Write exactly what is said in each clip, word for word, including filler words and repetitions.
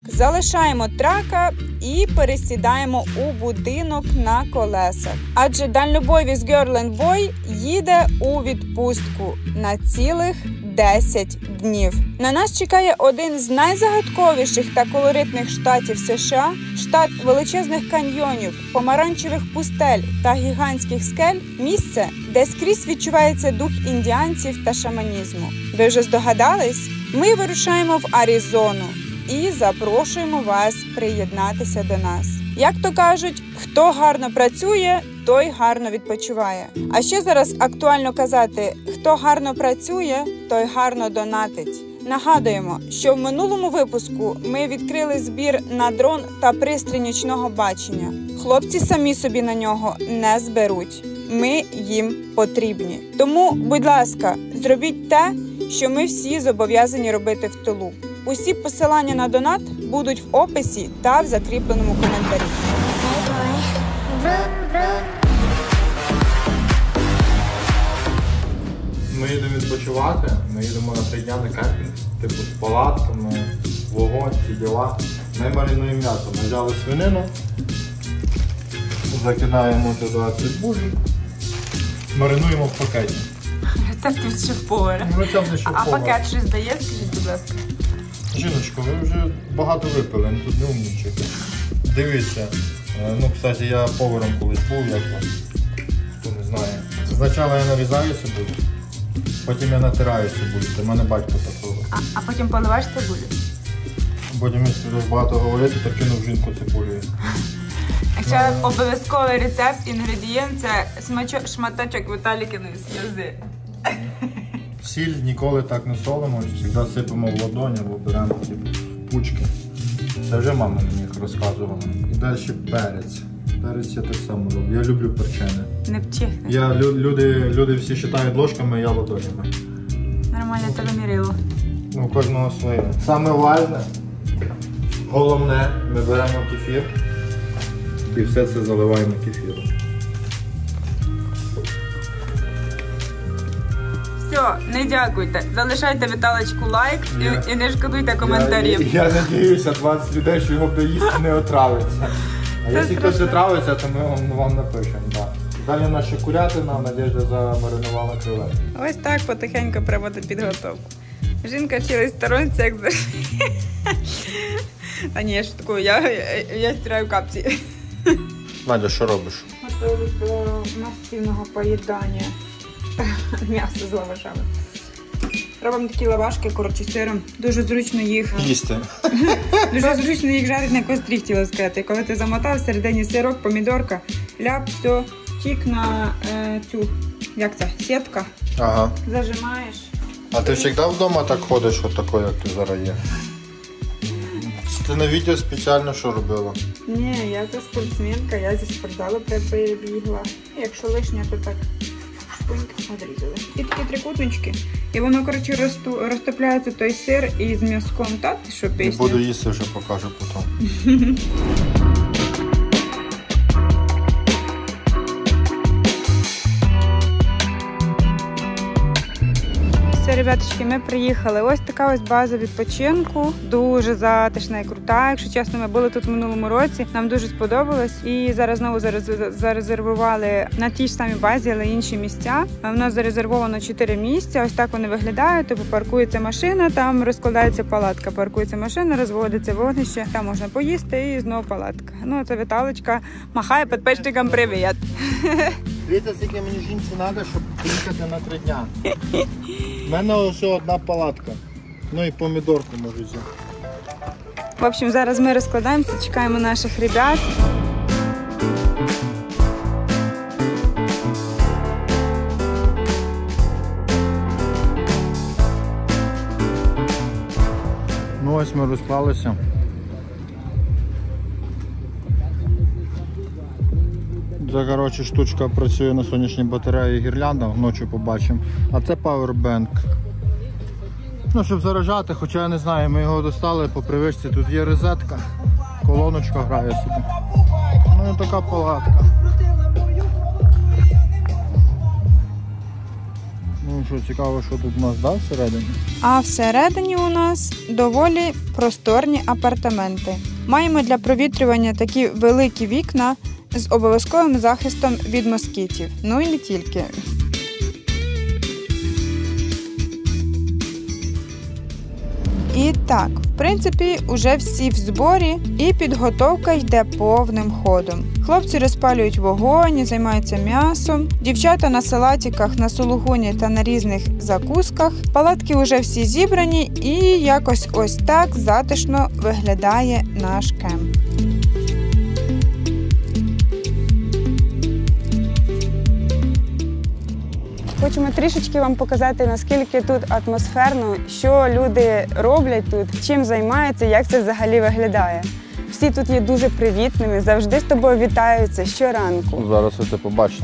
залишаємо трака і пересідаємо у будинок на колесах. Адже дальнобойовець Girl and Boy їде у відпустку на цілих десять днів. На нас чекає один з найзагадковіших та колоритних штатів США – штат величезних каньйонів, помаранчевих пустель та гігантських скель – місце, де скрізь відчувається дух індіанців та шаманізму. Ви вже здогадались? Ми вирушаємо в Аризону і запрошуємо вас приєднатися до нас. Як то кажуть, хто гарно працює, той гарно відпочиває. А ще зараз актуально казати, хто гарно працює, той гарно донатить. Нагадуємо, що в минулому випуску ми відкрили збір на дрон та пристрій нічного бачення. Хлопці самі собі на нього не зберуть. Ми їм потрібні. Тому, будь ласка, зробіть те, що ми всі зобов'язані робити в тилу. Усі посилання на донат будуть в описі та в закріпленому коментарі. Ми їдемо відпочивати, ми їдемо на три дня на кемпінг, типу з палатками, вогонь, ці діла. Ми маринуємо м'ясо, ми взяли свинину, закидаємо туди цибулю, маринуємо в пакеті. Рецепт від шеф-повара. Рецепт від шеф-повара. А пакет щось дає, скажіть, будь ласка? Жіночко, ви вже багато випили, ну тут не умнічики. Дивіться, ну, кстати, я поваром колись був, як вам, хто не знає. Спочатку я нарізаю цибулю, потім я натираю цибулю, це в мене батько такого. А, а потім поливаєш цибулю? Потім, якщо дуже багато говорити, то кинув жінку цибулею. Якщо обов'язковий рецепт, інгредієнт – це смачок, шматочок Віталікиної сльози. Сіль ніколи так не солимо, завжди сипемо в ладонь або беремо ті пучки. Це вже мама мені їх розказувала. І далі перець. Перець я так само роблю. Я люблю перчене. Не вчихне. Я, люди, люди всі вважають ложками, я ладонями. Нормально тебе мірило. Ну, у кожного своє. Саме важне, головне, ми беремо кефір і все це заливаємо кефіром. Все, не дякуйте. Залишайте Віталочку лайк і, і не шкодуйте коментарів. Я, я надіюся, двадцять людей, що його доїсти не отравиться. А якщо хтось отравиться, то ми вам, вам напишемо. Да. Далі наша курятина, Надежда замаринувала креветки. Ось так потихеньку проводить підготовку. Жінка вчилась в сторонці, як завжди. А ні, я шуткую, я, я, я стираю капці. Надя, що робиш? Готовлюсь до масивного поїдання. М'ясо з лавашами. Робимо такі лавашки, коротше, сиром. Дуже зручно їх... Їсти. Дуже зручно їх жарити на кострі, хотіла сказати. Коли ти замотав, всередині сирок, помідорка, ляп, все, чик на е, цю, як це, сітка. Ага. Зажимаєш. А ти завжди вдома так ходиш, от такою, як ти зараз є? Ти на відео спеціально що робила? Ні, я це спортсменка, я зі спортзалу прибігла. Якщо лишнє, то так шпунька одрізали. І такі трикутнички. І воно, коротше, розту, розтопляється той сир із м'язком, так? Що пісня? Буду їсти, вже покажу потім. Все, ребяточки, ми приїхали. Ось така ось база відпочинку. Дуже затишна і крута. Якщо чесно, ми були тут в минулому році. Нам дуже сподобалось. І зараз знову зарезервували на тій ж самій базі, але інші місця. У нас зарезервовано чотири місця. Ось так вони виглядають. Тобто паркується машина, там розкладається палатка. Паркується машина, розводиться вогнище. Там можна поїсти і знову палатка. Ну, це Віталочка махає підписчикам привіт. Дивіться, скільки мені жінці треба, щоб приїхати на три дня. У мене лише одна палатка. Ну і помідорку можу взяти. В общем, зараз ми розкладаємося, чекаємо наших ребят. Ну ось ми розклалися. Це, коротше, штучка працює на сонячній батареї гірлянда, вночі побачимо. А це пауербенк. Ну, щоб заряджати, хоча я не знаю, ми його достали по привичці. Тут є розетка, колоночка грає собі. Ну і така палатка. Ну що, цікаво, що тут у нас, да, всередині? А всередині у нас доволі просторні апартаменти. Маємо для провітрювання такі великі вікна з обов'язковим захистом від москітів. Ну і не тільки. І так, в принципі, уже всі в зборі і підготовка йде повним ходом. Хлопці розпалюють вогонь, займаються м'ясом, дівчата на салатиках, на сулугуні та на різних закусках. Палатки вже всі зібрані і якось ось так затишно виглядає наш кемп. Хочемо трішечки вам показати, наскільки тут атмосферно, що люди роблять тут, чим займаються, як це взагалі виглядає. Всі тут є дуже привітними, завжди з тобою вітаються щоранку. Зараз ви це побачите.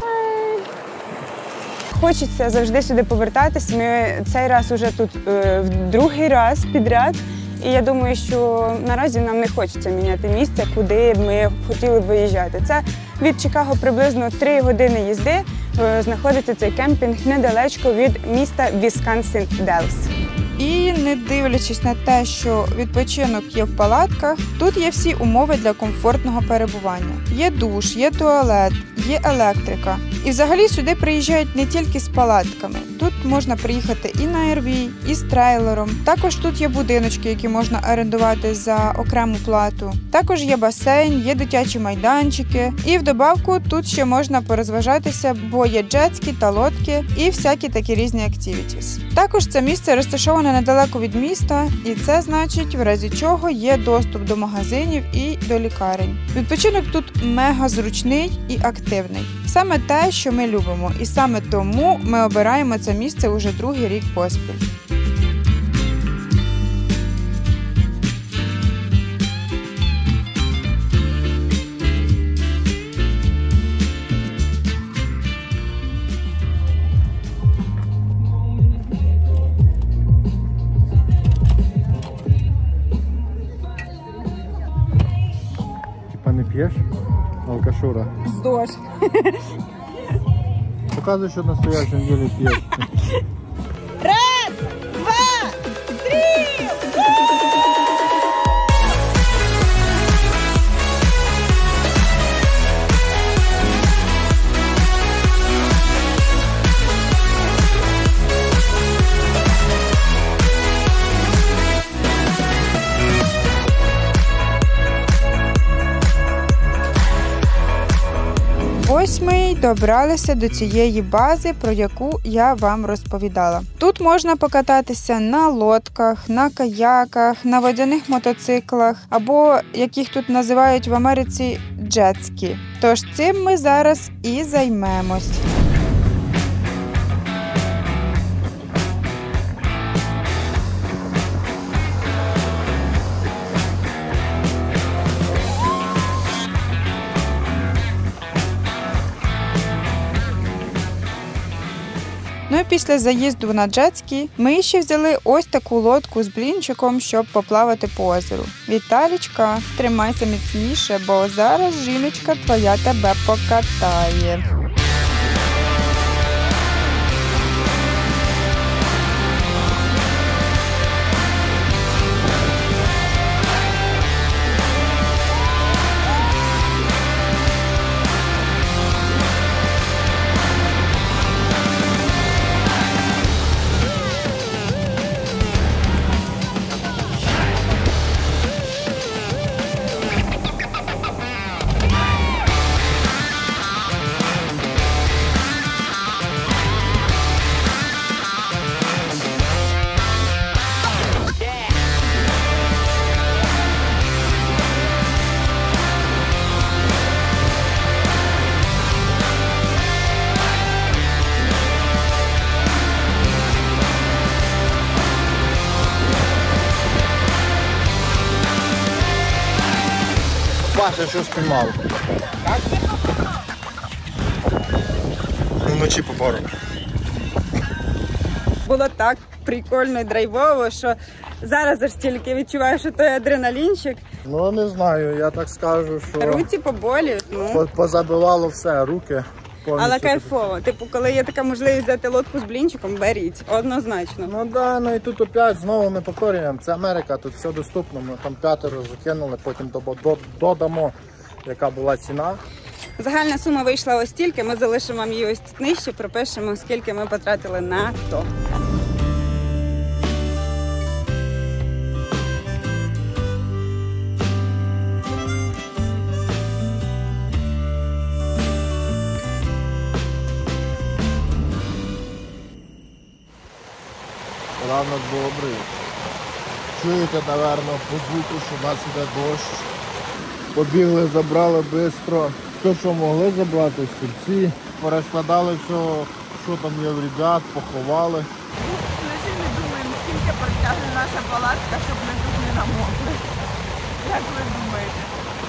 Хочеться завжди сюди повертатись. Ми цей раз уже тут е, в другий раз підряд. І я думаю, що наразі нам не хочеться міняти місце, куди б ми хотіли б виїжджати. Це від Чикаго приблизно три години їзди. Знаходиться цей кемпінг недалечко від міста Вісконсин-Делс. І не дивлячись на те, що відпочинок є в палатках, тут є всі умови для комфортного перебування. Є душ, є туалет, є електрика. І взагалі сюди приїжджають не тільки з палатками. Тут можна приїхати і на ар ві, і з трейлером. Також тут є будиночки, які можна орендувати за окрему плату. Також є басейн, є дитячі майданчики. І в добавку тут ще можна порозважатися, бо є джетські та лодки і всякі такі різні активітіс. Також це місце розташоване недалеко від міста, і це значить, в разі чого є доступ до магазинів і до лікарень. Відпочинок тут мега зручний і активний. Саме те, що ми любимо, і саме тому ми обираємо це місце уже другий рік поспіль. Типа не п'єш? Алкашура. Здож. Показуй, що на стоячому ділі п'єш. Раз, два, три! Ось ми й добралися до цієї бази, про яку я вам розповідала. Тут можна покататися на лодках, на каяках, на водяних мотоциклах, або, як їх тут називають в Америці, джетські. Тож цим ми зараз і займемось. Ну і після заїзду на джетські ми ще взяли ось таку лодку з блінчиком, щоб поплавати по озеру. Віталічка, тримайся міцніше, бо зараз жіночка твоя тебе покатає. Паша, що спіймав? Вночі по пару. Було так прикольно і драйвово, що зараз аж тільки відчуваю, що той адреналінчик. Ну не знаю, я так скажу, що Руці поболюють. Ну. позабивало все, руки. повністю. Але кайфово. Типу, коли є така можливість взяти лодку з блінчиком, беріть. Однозначно. Ну да, ну і тут опять знову ми повторюємо. Це Америка, тут все доступно. Ми там п'ятеро закинули, потім додамо, яка була ціна. Загальна сума вийшла ось стільки, ми залишимо вам її ось тут нижче, пропишемо, скільки ми потратили на то. Ранок добрий. Чуєте, напевно, по звуку, що у нас іде дощ. Побігли, забрали швидко. Все, що могли забрати, стільці. Перескладали все, що там є в ребят, поховали. Ми ще не думаємо, скільки протягне наша палатка, щоб ми тут не намокли. Як ви думаєте?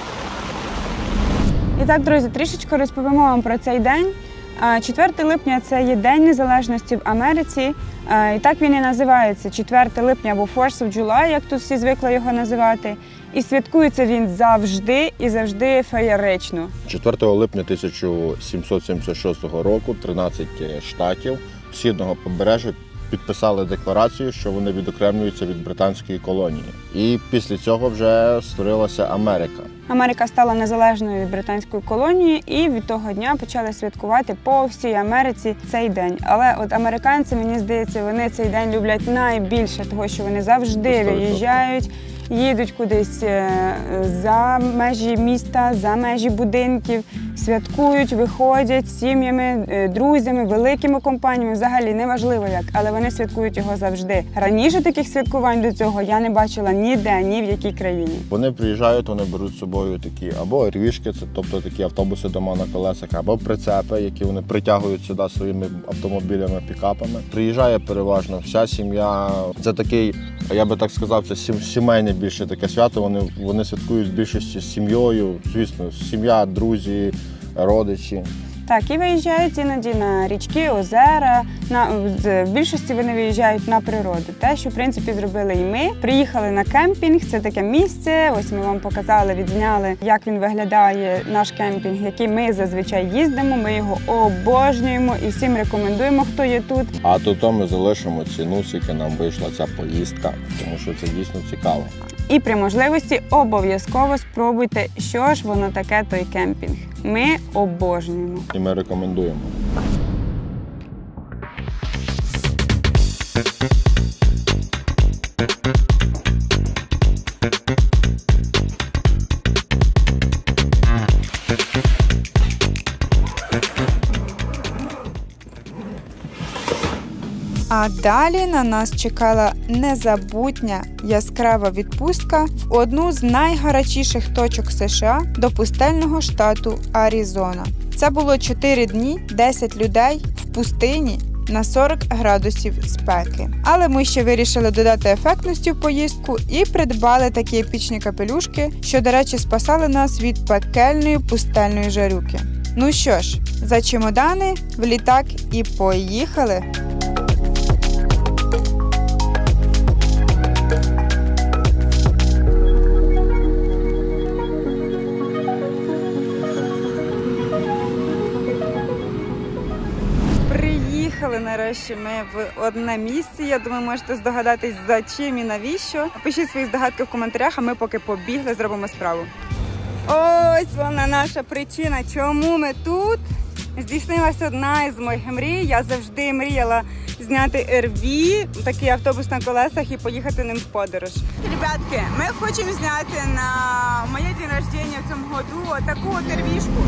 І так, друзі, трішечки розповімо вам про цей день. четверте липня – це є День Незалежності в Америці. І так він і називається – четверте липня або форс оф Джулай, як тут всі звикли його називати. І святкується він завжди і завжди феєрично. четвертого липня тисяча сімсот сімдесят шостого року тринадцять штатів східного побережжя підписали декларацію, що вони відокремлюються від британської колонії. І після цього вже створилася Америка. Америка стала незалежною від британської колонії і від того дня почали святкувати по всій Америці цей день. Але от американці, мені здається, вони цей день люблять найбільше, тому що вони завжди виїжджають, їдуть кудись за межі міста, за межі будинків, святкують, виходять з сім'ями, друзями, великими компаніями, взагалі неважливо як, але вони святкують його завжди. Раніше таких святкувань до цього я не бачила ніде, ні в якій країні. Вони приїжджають, вони беруть з собою такі або ервішки, це тобто такі автобуси дома на колесах, або прицепи, які вони притягують сюди своїми автомобілями, пікапами. Приїжджає переважно вся сім'я. Це такий, я би так сказав, це сімейне більше таке свято. Вони, вони святкують в більшості з сім'єю, звісно, сім'я, друзі, родичі. Так, і виїжджають іноді на річки, озера. На, в більшості вони виїжджають на природу. Те, що, в принципі, зробили і ми. Приїхали на кемпінг, це таке місце. Ось ми вам показали, відзняли, як він виглядає, наш кемпінг, який ми зазвичай їздимо. Ми його обожнюємо і всім рекомендуємо, хто є тут. А тут ми залишимо ціну, скільки нам вийшла ця поїздка, тому що це дійсно цікаво. І при можливості обов'язково спробуйте, що ж воно таке той кемпінг. Ми обожнюємо. І ми рекомендуємо. А далі на нас чекала незабутня яскрава відпустка в одну з найгарячіших точок США до пустельного штату Аризона. Це було чотири дні, десять людей в пустині на сорок градусів спеки. Але ми ще вирішили додати ефектності в поїздку і придбали такі епічні капелюшки, що, до речі, спасали нас від пекельної пустельної жарюки. Ну що ж, за чемодани, в літак і поїхали! Приїхали нарешті ми в одне місце. Я думаю, можете здогадатись, за чим і навіщо. Пишіть свої здогадки в коментарях, а ми поки побігли, зробимо справу. Ось вона наша причина, чому ми тут. Здійснилася одна із моїх мрій. Я завжди мріяла зняти ер ві, такий автобус на колесах, і поїхати ним в подорож. Ребятки, ми хочемо зняти на моє день рождення в цьому году таку от ер вішку.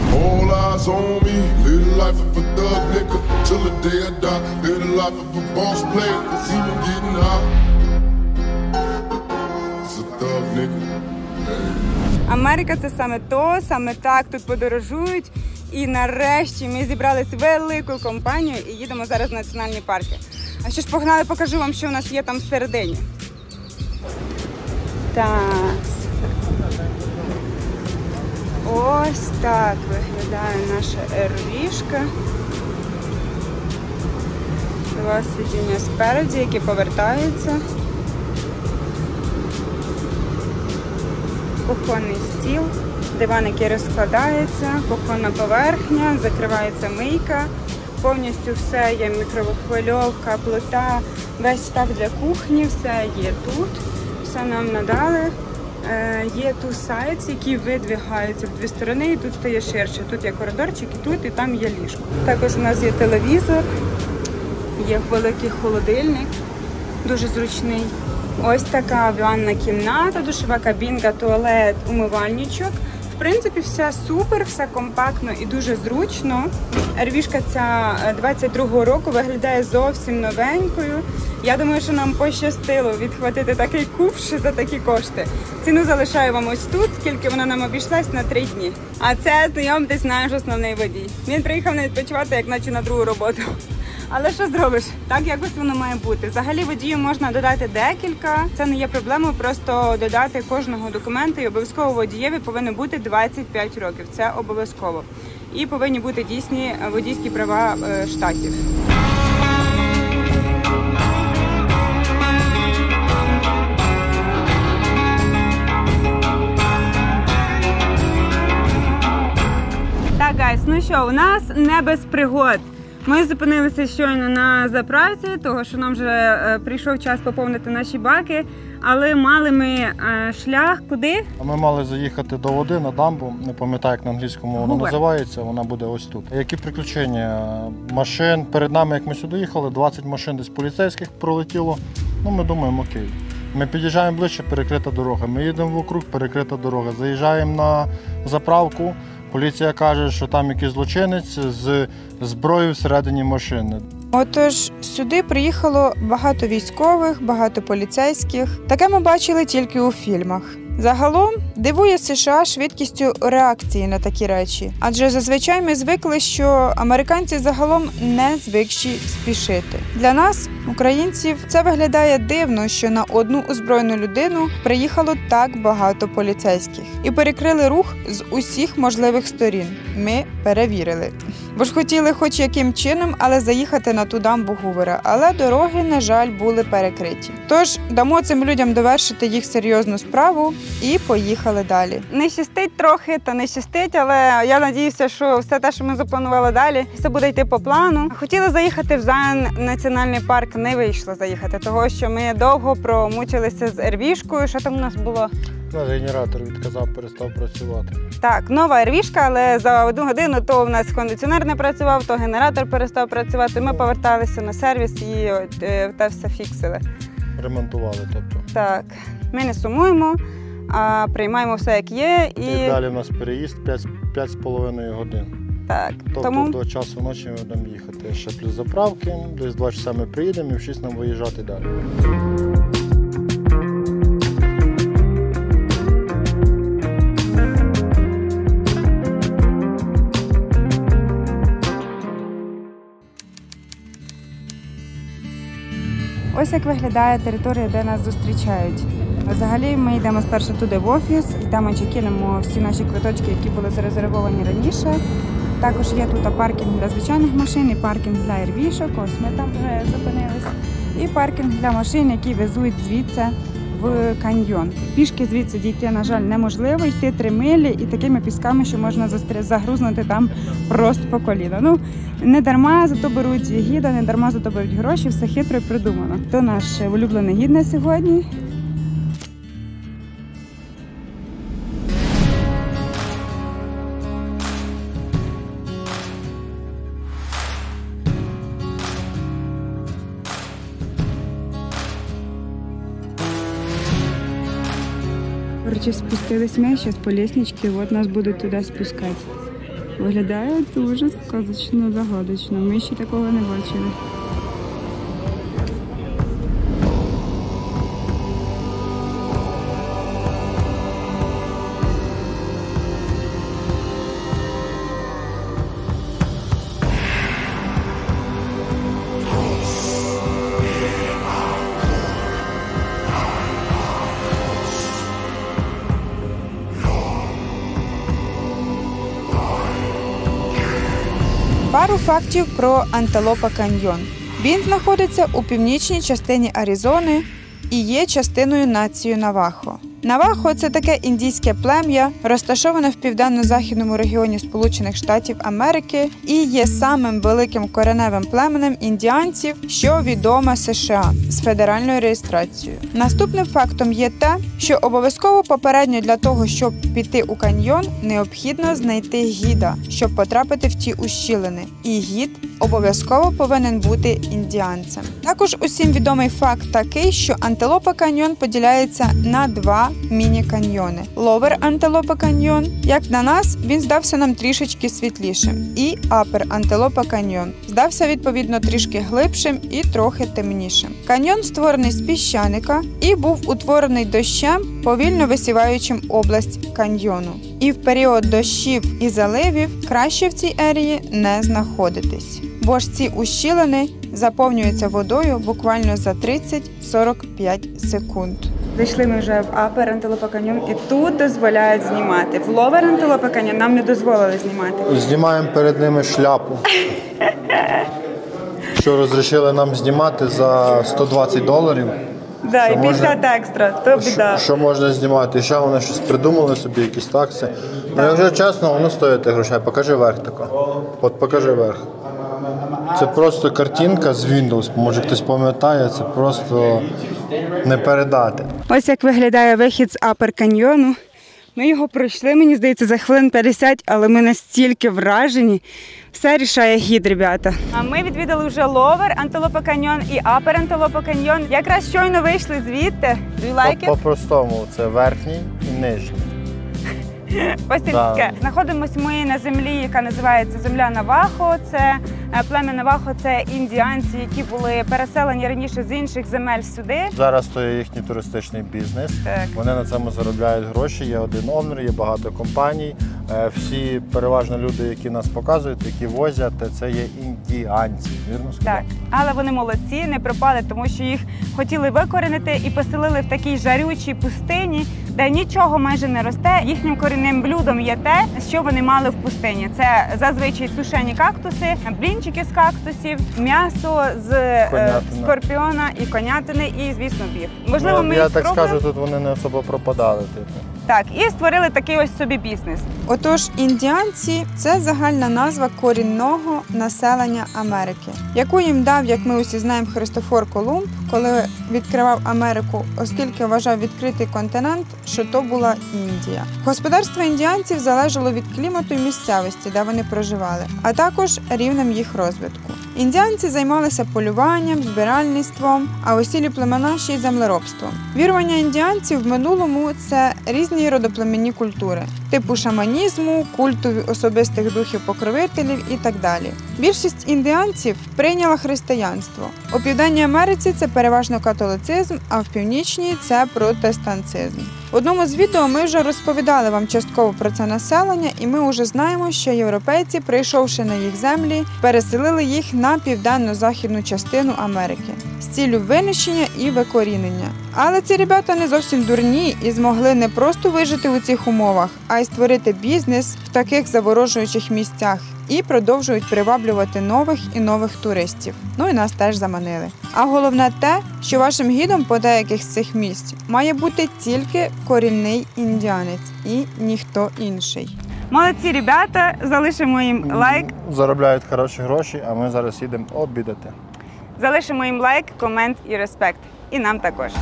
Америка – це саме то, саме так тут подорожують. І нарешті ми зібралися великою компанією і їдемо зараз в національні парки. А що ж, погнали, покажу вам, що у нас є там всередині. Так. Ось так виглядає наша ер вішка. Два сидіння спереді, які повертаються. кухонний стіл, диван, який розкладається, кухонна поверхня, закривається мийка. Повністю все є, мікрохвильовка, плита, весь став для кухні, все є тут, все нам надали. Е, є тут сайт, які видвигаються в дві сторони, і тут стає ширше. Тут є коридорчик, і тут, і там є ліжко. Також у нас є телевізор, є великий холодильник, дуже зручний. Ось така ванна кімната, душова кабінка, туалет, умивальничок. В принципі, все супер, все компактно і дуже зручно. Ервішка ця двадцять другого року виглядає зовсім новенькою. Я думаю, що нам пощастило відхватити такий кувш за такі кошти. Ціну залишаю вам ось тут, скільки вона нам обійшлась на три дні. А це, знайомтесь, наш основний водій. Він приїхав не відпочивати, як наче на другу роботу. Але що зробиш? Так якось воно має бути. Взагалі водію можна додати декілька. Це не є проблемою, просто додати кожного документа. І обов'язково водієві повинно бути двадцять п'ять років. Це обов'язково. І повинні бути дійсні водійські права штатів. Так, гайс, ну що, у нас не без пригод. Ми зупинилися щойно на заправці, того що нам вже е, прийшов час поповнити наші баки, але мали ми е, шлях куди? Ми мали заїхати до води на дамбу, не пам'ятаю, як на англійському воно Гувер. називається, вона буде ось тут. Які приключення? Машин, перед нами, як ми сюди їхали, двадцять машин десь поліцейських пролетіло, ну ми думаємо, окей. Ми під'їжджаємо ближче, перекрита дорога, ми їдемо вокруг, перекрита дорога, заїжджаємо на заправку. Поліція каже, що там якийсь злочинець з зброєю всередині машини. Отож, сюди приїхало багато військових, багато поліцейських. Таке ми бачили тільки у фільмах. Загалом дивує США швидкістю реакції на такі речі. Адже зазвичай ми звикли, що американці загалом не звикші спішити. Для нас, українців, це виглядає дивно, що на одну озброєну людину приїхало так багато поліцейських. І перекрили рух з усіх можливих сторін. Ми перевірили. Бо ж хотіли хоч яким чином, але заїхати на ту дамбу Гувера. Але дороги, на жаль, були перекриті. Тож дамо цим людям довершити їх серйозну справу і поїхали далі. Не щастить трохи, то не щастить, але я надіюся, що все те, що ми запланували далі, все буде йти по плану. Хотіли заїхати в Заян національний парк, не вийшло заїхати, того що ми довго промучилися з ервішкою. Що там у нас було? Ну, генератор відказав, перестав працювати. Так, нова ервішка, але за одну годину то у нас кондиціонер не працював, то генератор перестав працювати. Ми поверталися на сервіс і е, те все фіксили. Ремонтували, тобто. Так, ми не сумуємо, а приймаємо все як є. І, і далі в нас переїзд п'ять з половиною годин. Так, тобто тому... до часу ночі ми будемо їхати ще плюс заправки, десь два часа ми приїдемо і в шість нам виїжджати далі. Ось як виглядає територія, де нас зустрічають. Взагалі ми йдемо спершу туди в офіс, і там чекінемо всі наші квиточки, які були зарезервовані раніше. Також є тут паркінг для звичайних машин і паркінг для ервішок, ось ми там вже зупинились. І паркінг для машин, які везуть звідси в каньйон. Пішки звідси дійти, на жаль, неможливо, йти три милі і такими пісками, що можна загрузнути там просто по коліна. Ну, не дарма зато беруть гіда, не дарма зато беруть гроші, все хитро і придумано. То наш улюблений гід на сьогодні. Короче, спустились ми зараз по лестничці, от нас будуть туди спускати. Виглядає дуже сказочно, загадочно. Ми ще такого не бачили. Пару фактів про Антилопа каньйон. Він знаходиться у північній частині Аризони і є частиною нації Навахо. Навахо – це таке індійське плем'я, розташоване в південно-західному регіоні Сполучених Штатів Америки і є самим великим кореневим племенем індіанців, що відоме США з федеральною реєстрацією. Наступним фактом є те, що обов'язково попередньо для того, щоб піти у каньйон, необхідно знайти гіда, щоб потрапити в ті ущілини. І гід обов'язково повинен бути індіанцем. Також усім відомий факт такий, що Антилопа каньйон поділяється на два міні-каньйони. Ловер Антилопа каньйон, як на нас, він здався нам трішечки світлішим. І Апер Антилопа каньйон здався відповідно трішки глибшим і трохи темнішим. Каньйон створений з піщаника і був утворений дощем, повільно висіваючим область каньйону. І в період дощів і заливів краще в цій ерії не знаходитись, бо ж ці ущілини заповнюються водою буквально за тридцять-сорок п'ять секунд. Зайшли ми вже в Апер Антилопа каньйон і тут дозволяють знімати. В Ловер Антилопа каньйон нам не дозволили знімати. Знімаємо перед ними шляпу, що розрішили нам знімати за сто двадцять доларів. Да, і п'ятдесят можна... екстра, то біда. Що, що можна знімати? І ще вони щось придумали собі, якісь такси. Ну, якщо чесно, воно стоїть грошей. Покажи верх тако. От покажи верх. Це просто картинка з Windows, може хтось пам'ятає, це просто не передати. Ось як виглядає вихід з Апер каньйону. Ми його пройшли, мені здається, за хвилин п'ятдесят, але ми настільки вражені. Все рішає гід, ребята. А ми відвідали вже Ловер Антилопа каньйон і Апер Антилопа каньйон. Якраз щойно вийшли звідти. Do you like it? По-простому, це верхній і нижній. Ось таке. Знаходимося ми на землі, яка називається земля Навахо. Це плем'я Навахо, це індіанці, які були переселені раніше з інших земель сюди. Зараз то є їхній туристичний бізнес. Так. Вони на цьому заробляють гроші, є один овнер, є багато компаній. Всі переважно люди, які нас показують, які возять, це є індіанці. Вірно сказав? Так, але вони молодці, не пропали, тому що їх хотіли викоренити і поселили в такій жарючій пустині, де нічого майже не росте. Їхнім корінним блюдом є те, що вони мали в пустині. Це зазвичай сушені кактуси, блінчики з кактусів, м'ясо з е, скорпіона і конятини, і, звісно, біф. Можливо, ну, ми я їх так спробуємо. скажу, тут вони не особо пропадали. Типу. Так, і створили такий ось собі бізнес. Отож, індіанці – це загальна назва корінного населення Америки, яку їм дав, як ми усі знаємо, Христофор Колумб, коли відкривав Америку, оскільки вважав відкритий континент, що то була Індія. Господарство індіанців залежало від клімату і місцевості, де вони проживали, а також рівнем їх розвитку. Індіанці займалися полюванням, збиральництвом, а осілі племена ще й землеробством. Вірування індіанців в минулому – це різні родоплемінні культури, типу шаманізму, культу особистих духів-покровителів і так далі. Більшість індіанців прийняла християнство. У Південній Америці це переважно католицизм, а в Північній – це протестантизм. В одному з відео ми вже розповідали вам частково про це населення, і ми вже знаємо, що європейці, прийшовши на їх землі, переселили їх на південно-західну частину Америки з ціллю винищення і викорінення. Але ці ребята не зовсім дурні і змогли не просто вижити у цих умовах, а й створити бізнес в таких заворожуючих місцях і продовжують приваблювати нових і нових туристів. Ну і нас теж заманили. А головне те, що вашим гідом по деяких з цих місць має бути тільки корінний індіанець і ніхто інший. Молодці ребята, залишимо їм лайк. Заробляють хороші гроші, а ми зараз їдемо обідати. Залишимо їм лайк, комент і респект. І нам також.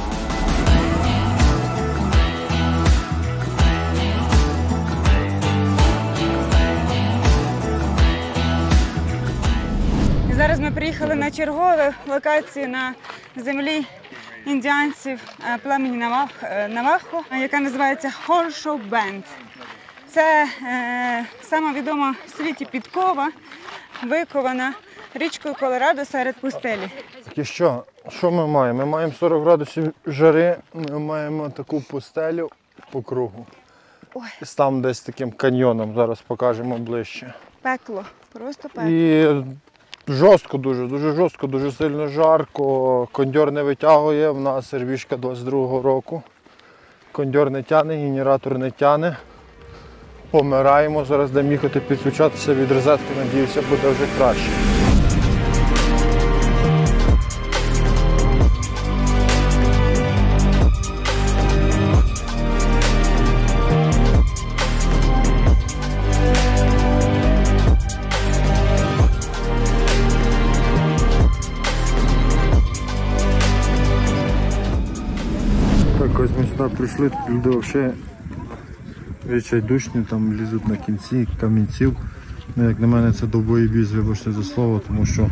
Зараз ми приїхали на чергову локацію на землі індіанців племені Навахо, яка називається Horseshoe Bend. Це е, сама відома в світі підкова, викована річкою Колорадо серед пустелі. І що? Що ми маємо? Ми маємо сорок градусів жари, ми маємо таку пустелю по кругу. Ой. Там десь таким каньйоном, зараз покажемо ближче. Пекло, просто пекло. І жорстко дуже, дуже жорстко, дуже сильно жарко. Кондьор не витягує, в нас сервішка двадцять другого року. Кондьор не тяне, генератор не тяне. Помираємо, зараз будемо їхати підключатися від розетки, надіюся, буде вже краще. сюди прийшли, тут люди взагалі відчайдушні, там лізуть на кінці камінців. Ну, як на мене, це довбоєбіз, вибачте за слово, тому що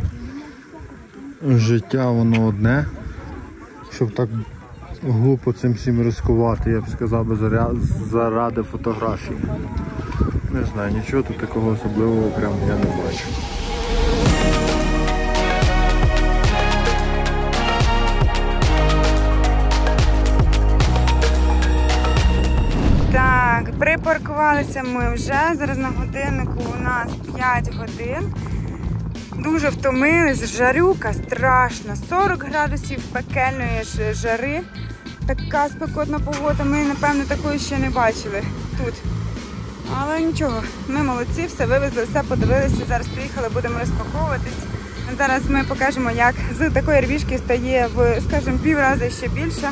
життя воно одне, щоб так глупо цим всім ризикувати, я б сказав би, заради фотографії. Не знаю, нічого тут такого особливого прям я не бачу. Так, припаркувалися ми вже, зараз на годиннику у нас п'ять годин. Дуже втомились, жарюка страшна, сорок градусів пекельної жари. Така спекотна погода, ми, напевно, такої ще не бачили тут. Але нічого, ми молодці, все вивезли, все подивилися, зараз приїхали, будемо розпаковуватись. Зараз ми покажемо, як з такої рвішки стає в, скажімо, пів рази ще більше.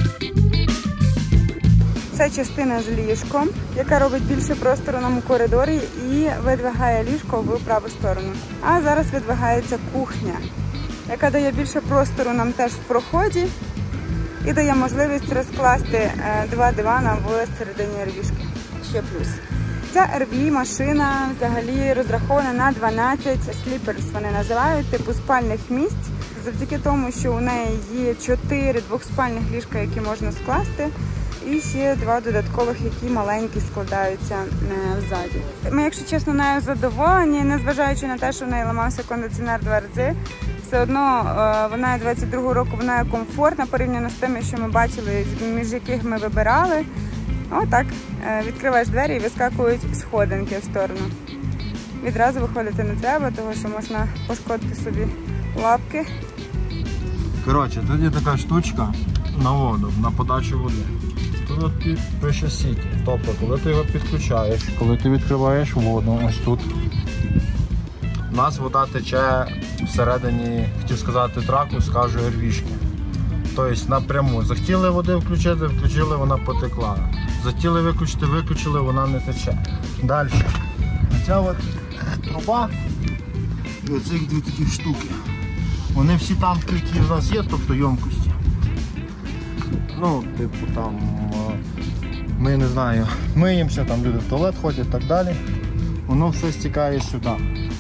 Це частина з ліжком, яка робить більше простору нам у коридорі і видвигає ліжко в праву сторону. А зараз видвигається кухня, яка дає більше простору нам теж в проході і дає можливість розкласти два дивана в середині рвішки. Ще плюс. Ця ар ві машина взагалі розрахована на дванадцять сліперс, вони називають, типу спальних місць, завдяки тому, що у неї є чотири двохспальних ліжка, які можна скласти, і ще два додаткових, які маленькі складаються ззаді. Ми, якщо чесно, нею задоволені, незважаючи на те, що в неї ламався кондиціонер два рази, все одно вона двадцять другого року, вона комфортна порівняно з тими, що ми бачили, між яких ми вибирали. Отак, відкриваєш двері і вискакують сходинки в сторону. Відразу виходити не треба, тому що можна пошкодити собі лапки. Коротше, тут є така штучка на воду, на подачу води. Тут пише Сіті. Тобто, коли ти його підключаєш, коли ти відкриваєш воду, ось тут, у нас вода тече всередині, хотів сказати, траку, скажу, рвішки. Тобто напряму. Захотіли води включити, включили, вона потекла. Захотіли виключити, виключили, вона не тече. Далі. Ця от труба і оцих дві такі штуки. Вони всі танки, які в нас є, тобто ємкості. Ну, типу там, ми не знаю, миємося, там люди в туалет ходять і так далі. Воно все стікає сюди.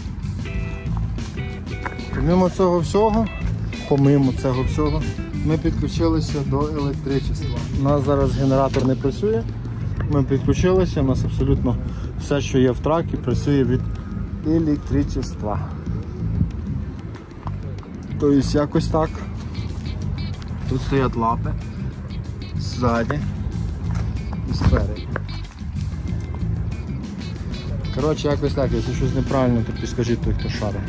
Помимо цього всього, помимо цього всього, ми підключилися до електричества. У нас зараз генератор не працює, ми підключилися, у нас абсолютно все, що є в тракі, працює від електричества. Тобто якось так. Тут стоять лапи, ззаді і спереду. Коротше, якось так, якщо щось неправильно, то підскажіть той, хто шарить.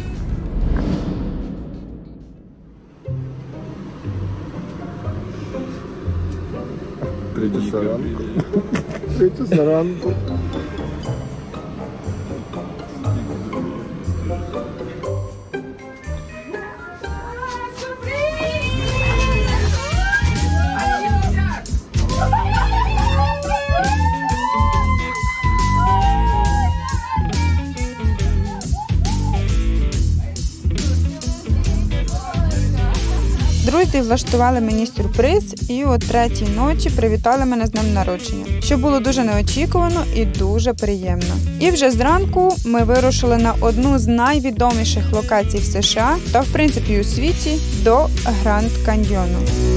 Третю саранку. Третю саранку. Друзі влаштували мені сюрприз і о третій ночі привітали мене з днем народження, що було дуже неочікувано і дуже приємно. І вже зранку ми вирушили на одну з найвідоміших локацій в США та в принципі у світі до Гранд Каньйону.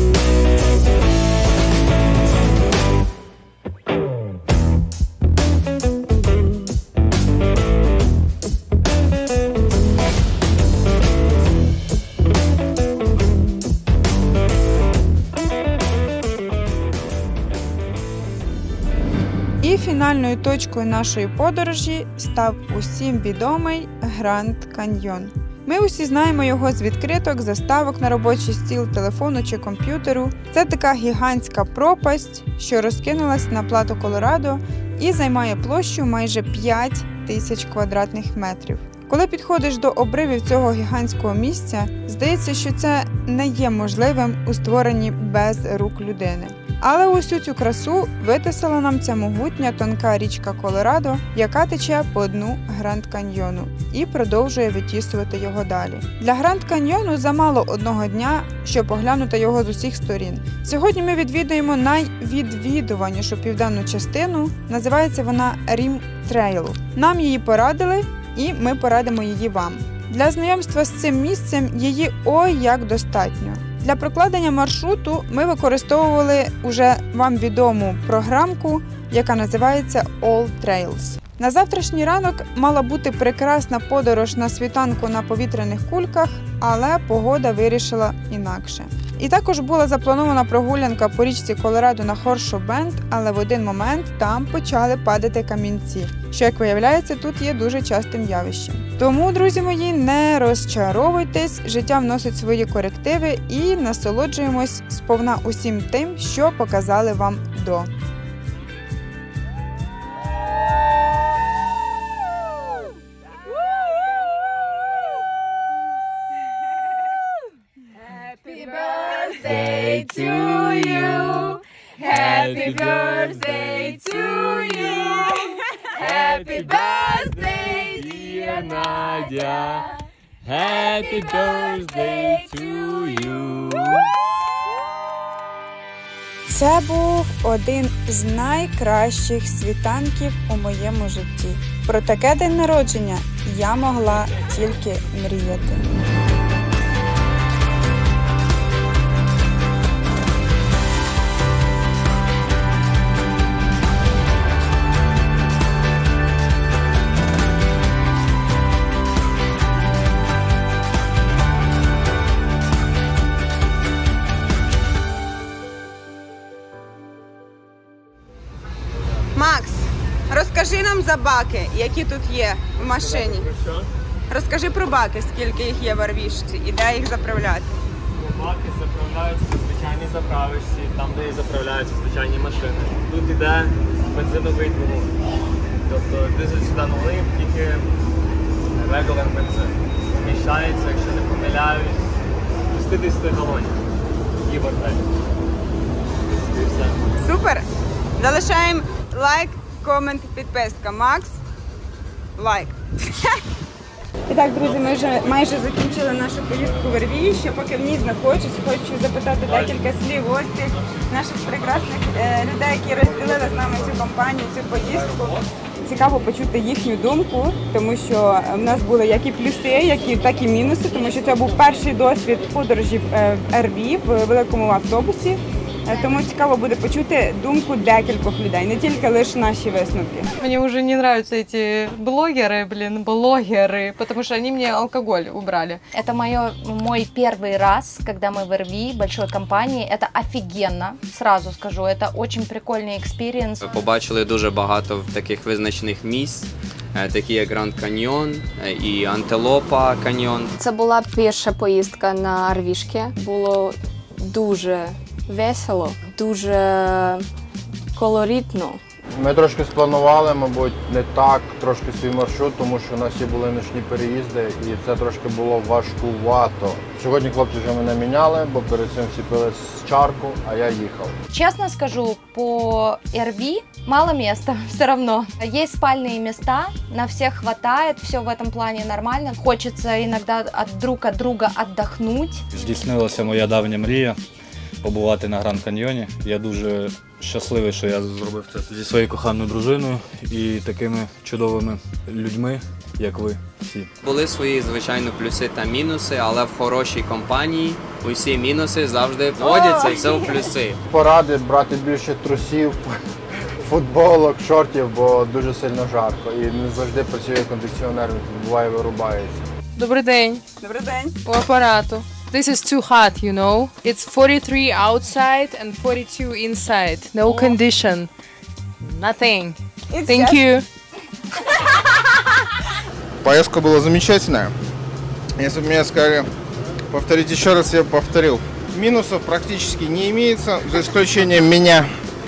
І фінальною точкою нашої подорожі став усім відомий Гранд Каньйон. Ми усі знаємо його з відкриток, заставок на робочий стіл, телефону чи комп'ютеру. Це така гігантська пропасть, що розкинулась на плато Колорадо і займає площу майже п'ять тисяч квадратних метрів. Коли підходиш до обривів цього гігантського місця, здається, що це не є можливим у створенні без рук людини. Але усю цю красу витисала нам ця могутня тонка річка Колорадо, яка тече по дну Гранд Каньйону і продовжує витісувати його далі. Для Гранд Каньйону замало одного дня, щоб оглянути його з усіх сторін. Сьогодні ми відвідуємо найвідвідуванішу південну частину, називається вона Рім Трейл. Нам її порадили і ми порадимо її вам. Для знайомства з цим місцем її ой як достатньо. Для прокладення маршруту ми використовували уже вам відому програмку, яка називається All Trails. На завтрашній ранок мала бути прекрасна подорож на світанку на повітряних кульках, але погода вирішила інакше. І також була запланована прогулянка по річці Колорадо на Хоршо-Бенд, але в один момент там почали падати камінці, що, як виявляється, тут є дуже частим явищем. Тому, друзі мої, не розчаровуйтесь, життя вносить свої корективи і насолоджуємось сповна усім тим, що показали вам до. Birthday to you. Happy birthday to you. Happy birthday, dear Nadia. Happy birthday to you. Це був один з найкращих світанків у моєму житті. Про таке день народження я могла тільки мріяти. Макс, розкажи нам за баки, які тут є в машині. Розкажи про баки, скільки їх є в арвішці і де їх заправляти. Баки заправляються на звичайній заправочці, там де і заправляються звичайні машини. Тут іде бензиновий двигун. Тобто дизель сюди налив, тільки регулар бензин. Вміщається, якщо не помиляюсь, шістдесят галонів. І вартель. І все. Супер! Залишаємо лайк, комент, підписка. Макс, лайк. І так, друзі, ми вже майже закінчили нашу поїздку в Р-Ві. Ще поки в ній знаходжусь, хочу запитати декілька слів ось цих наших прекрасних е, людей, які розділили з нами цю компанію, цю поїздку. Цікаво почути їхню думку, тому що в нас були як і плюси, як і, так і мінуси, тому що це був перший досвід подорожі в Р-Ві в великому автобусі. Тому цікаво буде почути думку декількох людей, не тільки лише наші висновки. Мне уже не нравятся эти блогеры, блин, блогеры, потому что они мне алкоголь убрали. Это моё, мой первый раз, когда мы в Р-Ві, большой компании. Это офигенно, сразу скажу. Это очень прикольный експірієнс. Побачили дуже багато таких визначних місць, такі як Гранд Каньйон і Антилопа Каньйон. Це була перша поїздка на Р-Вішки. Було дуже весело, дуже колоритно. Ми трошки спланували, мабуть, не так трошки свій маршрут, тому що у нас всі були нічні переїзди і це трошки було важкувато. Сьогодні хлопці вже мене міняли, бо перед цим всі пили з чарку, а я їхав. Честно скажу, по Р-Ві мало места все равно. Есть спальные места, на всех хватает, все в этом плане нормально. Хочется иногда от друг от друга отдохнуть. Здійснилася моя давня мрія побувати на Гранд Каньйоні. Я дуже щасливий, що я зробив це зі своєю коханою дружиною і такими чудовими людьми, як ви всі. Були свої, звичайно, плюси та мінуси, але в хорошій компанії усі мінуси завжди вводяться все в плюси. Поради брати більше трусів, футболок, шортів, бо дуже сильно жарко і не завжди працює кондиціонер, буває вирубається. Добрий день. Добрий день. По апарату. This is too hot, you know. It's forty-three outside and forty-two inside. No oh. condition. Nothing. It's Thank just... you. Поездка была замечательная. Если бы мне сказали повторить еще раз, я бы повторил. Минусов практически не имеется, за исключением меня.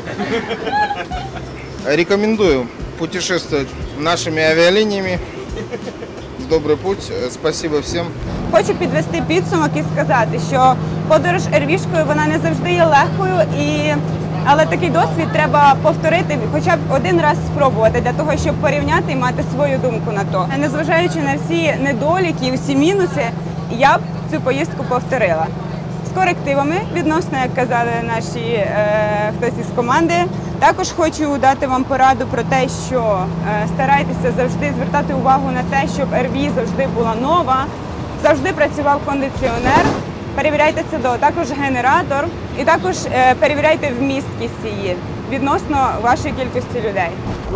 Рекомендую путешествовать нашими авиалиниями. В добрий путь. Спасибо всім. Хочу підвести підсумок і сказати, що подорож Р-Вішкою, вона не завжди є легкою і Але такий досвід треба повторити, хоча б один раз спробувати, для того, щоб порівняти і мати свою думку на то. Незважаючи на всі недоліки, усі мінуси, я б цю поїздку повторила. З корективами, відносно, як казали наші е, хтось із команди. Також хочу дати вам пораду про те, що е, старайтеся завжди звертати увагу на те, щоб ар ві завжди була нова, завжди працював кондиціонер. Перевіряйте це до, також генератор і також е, перевіряйте вмісткість її відносно вашої кількості людей.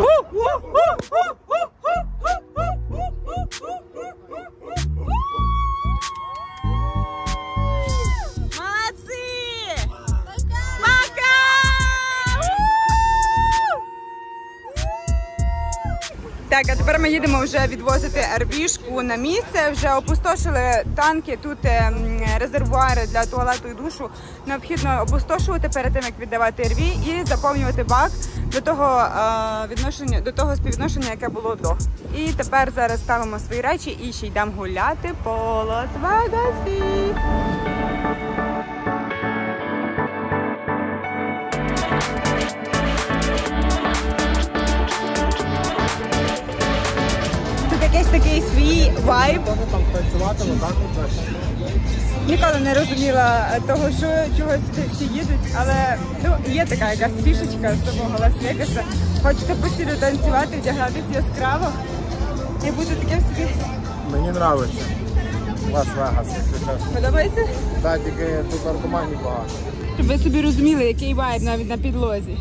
Так, а тепер ми їдемо вже відвозити ар ві-шку на місце, вже опустошили танки, тут резервуари для туалету і душу. Необхідно опустошувати перед тим, як віддавати ар ві, і заповнювати бак до того, відношення, до того співвідношення, яке було до. І тепер зараз ставимо свої речі і ще йдемо гуляти по Лас-Вегасі. Якийсь такий свій вайб. Ніколи не розуміла того, що чого всі їдуть, але ну, є така якась фішечка з самого Лас-Вегаса. Хочете постійно танцювати, вдягатись яскраво і бути таким собі. Мені подобається Лас-Вегас. Подобається? Так, тільки тут наркоманів багато. Щоб ви собі розуміли, який вайб навіть на підлозі.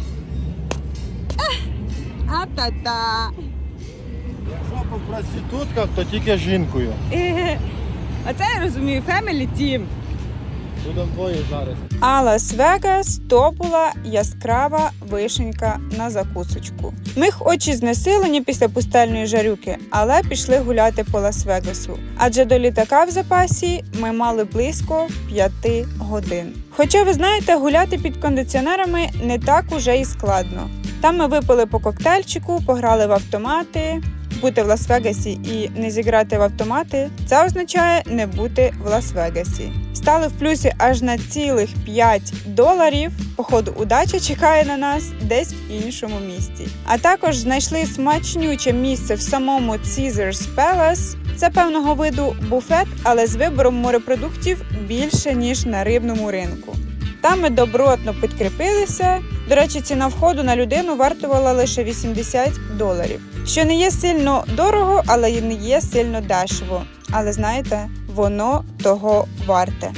А-та-та! Якщо по проститутках, то тільки жінкою. Оце я розумію, Family Team. Будемо двоє зараз. А Лас-Вегас – то була яскрава вишенька на закусочку. Мих очі знесилені після пустельної жарюки, але пішли гуляти по Лас-Вегасу. Адже до літака в запасі ми мали близько п'яти годин. Хоча, ви знаєте, гуляти під кондиціонерами не так уже і складно. Там ми випили по коктейльчику, пограли в автомати. Бути в Лас-Вегасі і не зіграти в автомати – це означає не бути в Лас-Вегасі. Стали в плюсі аж на цілих п'ять доларів. Походу, удача чекає на нас десь в іншому місті. А також знайшли смачнюче місце в самому Caesars Palace. Це певного виду буфет, але з вибором морепродуктів більше, ніж на рибному ринку. Там ми добротно підкріпилися. До речі, ціна входу на людину вартувала лише вісімдесят доларів. Що не є сильно дорого, але й не є сильно дешево. Але знаєте, воно того варте.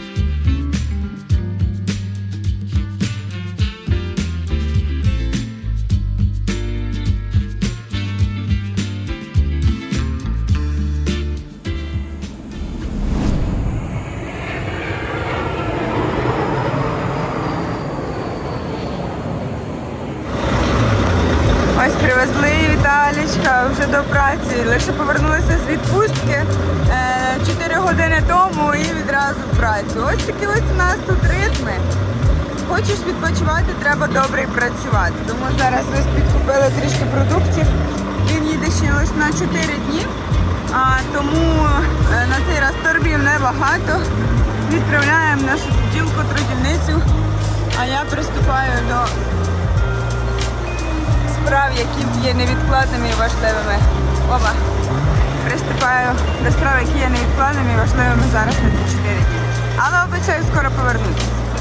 Ось привезли Віталічка вже до праці, лише повернулися з відпустки чотири години тому і відразу в працю. Ось такі ось у нас тут ритми. Хочеш відпочивати, треба добре працювати. Тому зараз ось підкупили трішки продуктів. Він їде ще лише на чотири дні, а тому на цей раз торбів небагато. Відправляємо нашу бджілку-трудівницю, а я приступаю до справ, які є невідкладними і важливими. Оба. Приступаю до справ, які є невідкладними і важливими зараз на ці чотири дні. Але обіцяю скоро повернутися.